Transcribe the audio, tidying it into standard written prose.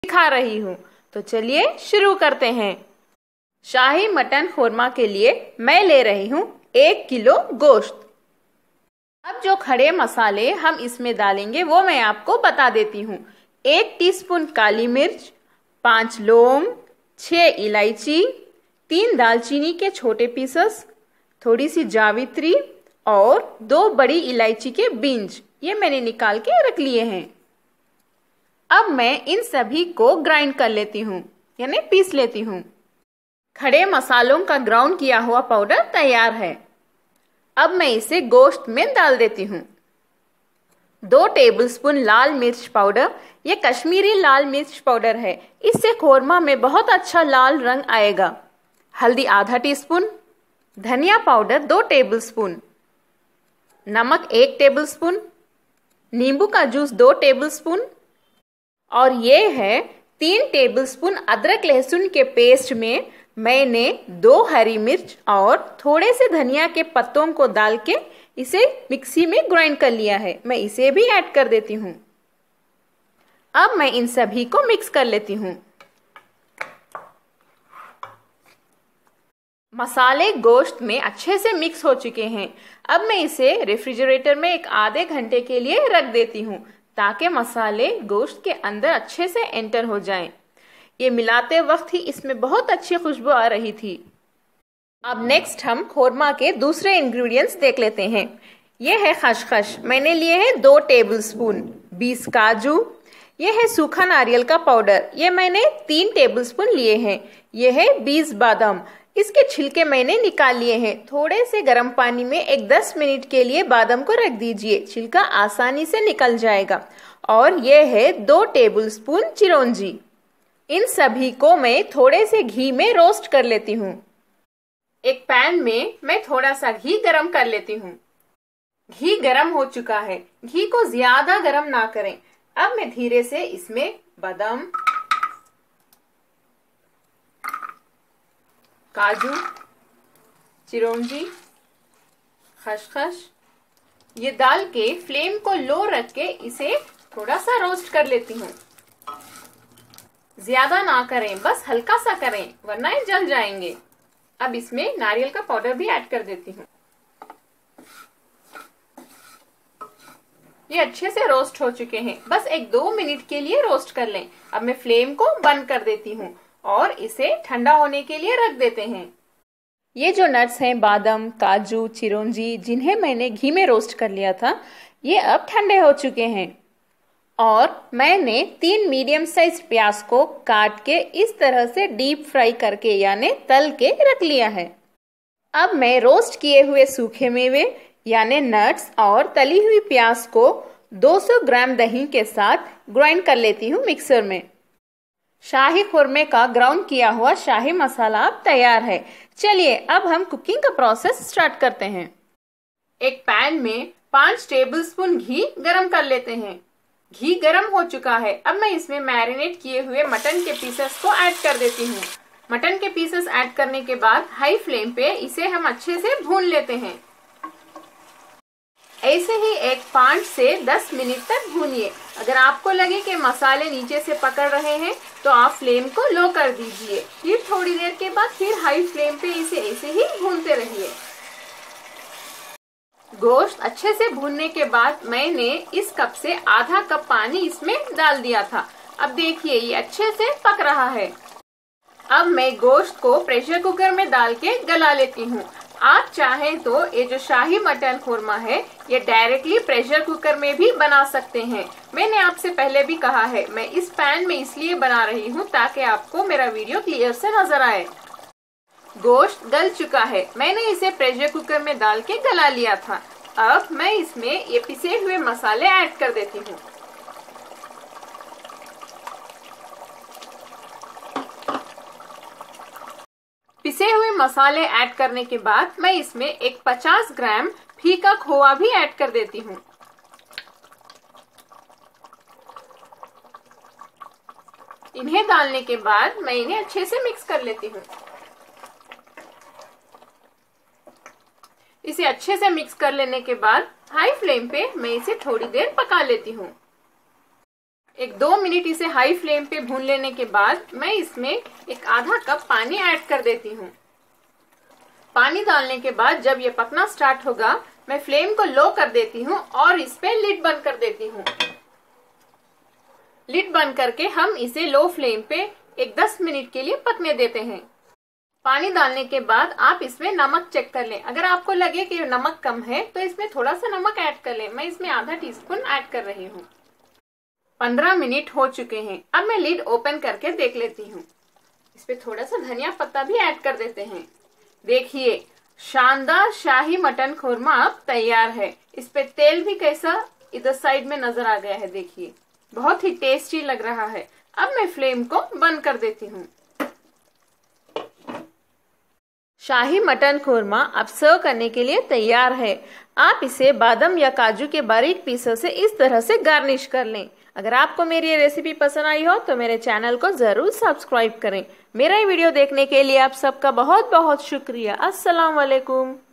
सिखा रही हूँ। तो चलिए शुरू करते हैं। शाही मटन खुरमा के लिए मैं ले रही हूँ 1 किलो गोश्त। अब जो खड़े मसाले हम इसमें डालेंगे वो मैं आपको बता देती हूँ। 1 टीस्पून काली मिर्च, 5 लौंग, 6 इलायची, 3 दालचीनी के छोटे पीसेस, थोड़ी सी जावित्री और 2 बड़ी इलायची के बीज, ये मैंने निकाल के रख लिए हैं। अब मैं इन सभी को ग्राइंड कर लेती हूँ, यानी पीस लेती हूँ। खड़े मसालों का ग्राउंड किया हुआ पाउडर तैयार है। अब मैं इसे गोश्त में डाल देती हूँ। 2 टेबलस्पून लाल मिर्च पाउडर, ये कश्मीरी लाल मिर्च पाउडर है, इससे खुरमा में बहुत अच्छा लाल रंग आएगा। हल्दी आधा टीस्पून, धनिया पाउडर 2 टेबलस्पून, नमक 1 टेबलस्पून, नींबू का जूस 2 टेबलस्पून और ये है 3 टेबलस्पून अदरक लहसुन के पेस्ट में मैंने 2 हरी मिर्च और थोड़े से धनिया के पत्तों को डाल के इसे मिक्सी में ग्राइंड कर लिया है। मैं इसे भी ऐड कर देती हूँ। अब मैं इन सभी को मिक्स कर लेती हूँ। मसाले गोश्त में अच्छे से मिक्स हो चुके हैं। अब मैं इसे रेफ्रिजरेटर में एक आधे घंटे के लिए रख देती हूँ ताकि मसाले गोश्त के अंदर अच्छे से एंटर हो जाएं। ये मिलाते वक्त ही इसमें बहुत अच्छी खुशबू आ रही थी। अब नेक्स्ट हम खुरमा के दूसरे इंग्रेडिएंट्स देख लेते हैं। ये है खसखस, मैंने लिए हैं 2 टेबलस्पून, 20 काजू, ये है सूखा नारियल का पाउडर, ये मैंने 3 टेबलस्पून लिए हैं। ये है 20 बादाम, इसके छिलके मैंने निकाल लिए हैं। थोड़े से गर्म पानी में एक 10 मिनट के लिए बादाम को रख दीजिए, छिलका आसानी से निकल जाएगा। और ये है 2 टेबलस्पून चिरौंजी। इन सभी को मैं थोड़े से घी में रोस्ट कर लेती हूँ। एक पैन में मैं थोड़ा सा घी गरम कर लेती हूँ। घी गरम हो चुका है, घी को ज्यादा गरम ना करें। अब मैं धीरे से इसमें बादाम, काजू, चिरौंजी, खसखस ये डाल के फ्लेम को लो रख के इसे थोड़ा सा रोस्ट कर लेती हूँ। ज्यादा ना करें, बस हल्का सा करें वरना ये जल जाएंगे। अब इसमें नारियल का पाउडर भी ऐड कर देती हूँ। ये अच्छे से रोस्ट हो चुके हैं, बस 1-2 मिनट के लिए रोस्ट कर लें। अब मैं फ्लेम को बंद कर देती हूँ और इसे ठंडा होने के लिए रख देते हैं। ये जो नट्स हैं, बादाम, काजू, चिरौंजी, जिन्हें मैंने घी में रोस्ट कर लिया था, ये अब ठंडे हो चुके हैं। और मैंने 3 मीडियम साइज प्याज को काट के इस तरह से डीप फ्राई करके यानी तल के रख लिया है। अब मैं रोस्ट किए हुए सूखे मेवे यानी नट्स और तली हुई प्याज को 200 ग्राम दही के साथ ग्राइंड कर लेती हूँ मिक्सर में। शाही खुरमे का ग्राउंड किया हुआ शाही मसाला अब तैयार है। चलिए अब हम कुकिंग का प्रोसेस स्टार्ट करते हैं। एक पैन में 5 टेबलस्पून घी गरम कर लेते हैं। घी गरम हो चुका है। अब मैं इसमें मैरिनेट किए हुए मटन के पीसेस को ऐड कर देती हूँ। मटन के पीसेस ऐड करने के बाद हाई फ्लेम पे इसे हम अच्छे से भून लेते हैं। ऐसे ही एक 5 से 10 मिनट तक भूनिए। अगर आपको लगे कि मसाले नीचे से पकड़ रहे हैं तो आप फ्लेम को लो कर दीजिए। फिर थोड़ी देर के बाद फिर हाई फ्लेम पे इसे ऐसे ही भूनते रहिए। गोश्त अच्छे से भूनने के बाद मैंने इस कप से आधा कप पानी इसमें डाल दिया था। अब देखिए ये अच्छे से पक रहा है। अब मैं गोश्त को प्रेशर कुकर में डाल के गला लेती हूँ। आप चाहें तो ये जो शाही मटन खुरमा है ये डायरेक्टली प्रेशर कुकर में भी बना सकते हैं। मैंने आपसे पहले भी कहा है, मैं इस पैन में इसलिए बना रही हूँ ताकि आपको मेरा वीडियो क्लियर से नजर आए। गोश्त गल चुका है, मैंने इसे प्रेशर कुकर में डाल के गला लिया था। अब मैं इसमें ये पिसे हुए मसाले ऐड कर देती हूँ। पिसे हुए मसाले ऐड करने के बाद मैं इसमें एक 50 ग्राम फीका खोआ भी ऐड कर देती हूँ। इन्हें डालने के बाद मैं इन्हें अच्छे से मिक्स कर लेती हूँ। इसे अच्छे से मिक्स कर लेने के बाद हाई फ्लेम पे मैं इसे थोड़ी देर पका लेती हूँ। एक 2 मिनट इसे हाई फ्लेम पे भून लेने के बाद मैं इसमें एक आधा कप पानी ऐड कर देती हूँ। पानी डालने के बाद जब ये पकना स्टार्ट होगा, मैं फ्लेम को लो कर देती हूँ और इस पे लिड बंद कर देती हूँ। लिड बंद करके हम इसे लो फ्लेम पे एक 10 मिनट के लिए पकने देते हैं। पानी डालने के बाद आप इसमें नमक चेक कर लें। अगर आपको लगे कि नमक कम है तो इसमें थोड़ा सा नमक ऐड कर लें। मैं इसमें आधा टीस्पून ऐड कर रही हूँ। 15 मिनट हो चुके हैं। अब मैं लिड ओपन करके देख लेती हूँ। इस पे थोड़ा सा धनिया पत्ता भी ऐड कर देते हैं। देखिए, शानदार शाही मटन खुरमा अब तैयार है। इस पे तेल भी कैसा इधर साइड में नजर आ गया है। देखिए, बहुत ही टेस्टी लग रहा है। अब मैं फ्लेम को बंद कर देती हूँ। शाही मटन खुरमा अब सर्व करने के लिए तैयार है। आप इसे बादाम या काजू के बारीक पीसों से इस तरह से गार्निश कर लें। अगर आपको मेरी ये रेसिपी पसंद आई हो तो मेरे चैनल को जरूर सब्सक्राइब करें। मेरा ये वीडियो देखने के लिए आप सबका बहुत बहुत शुक्रिया। अस्सलाम वालेकुम।